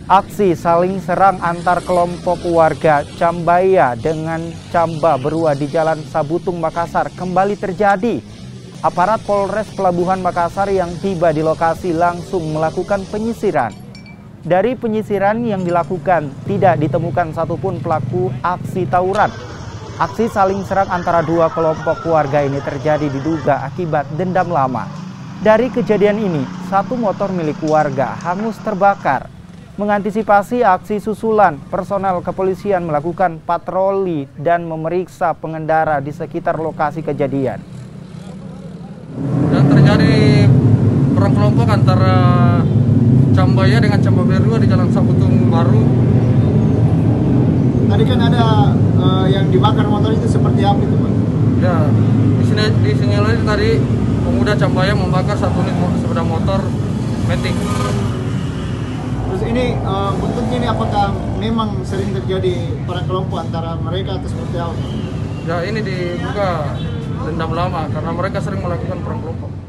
Aksi saling serang antar kelompok warga Cambaya dengan Camba Berua di Jalan Sabutung, Makassar kembali terjadi. Aparat Polres Pelabuhan Makassar yang tiba di lokasi langsung melakukan penyisiran. Dari penyisiran yang dilakukan, tidak ditemukan satupun pelaku aksi tawuran. Aksi saling serang antara dua kelompok warga ini terjadi diduga akibat dendam lama. Dari kejadian ini, satu motor milik warga hangus terbakar. Mengantisipasi aksi susulan, personel kepolisian melakukan patroli dan memeriksa pengendara di sekitar lokasi kejadian. Dan terjadi perang kelompok antara Cambaya dengan Camba Berua di Jalan Sabutung Baru. Tadi kan ada yang dibakar motor itu seperti apa itu, Pak? Ya, di sini tadi pemuda Cambaya membakar satu unit sepeda motor Matic. Terus ini bentuknya ini apakah memang sering terjadi perang kelompok antara mereka atau seperti apa? Ya, ini diduga dendam lama karena mereka sering melakukan perang kelompok.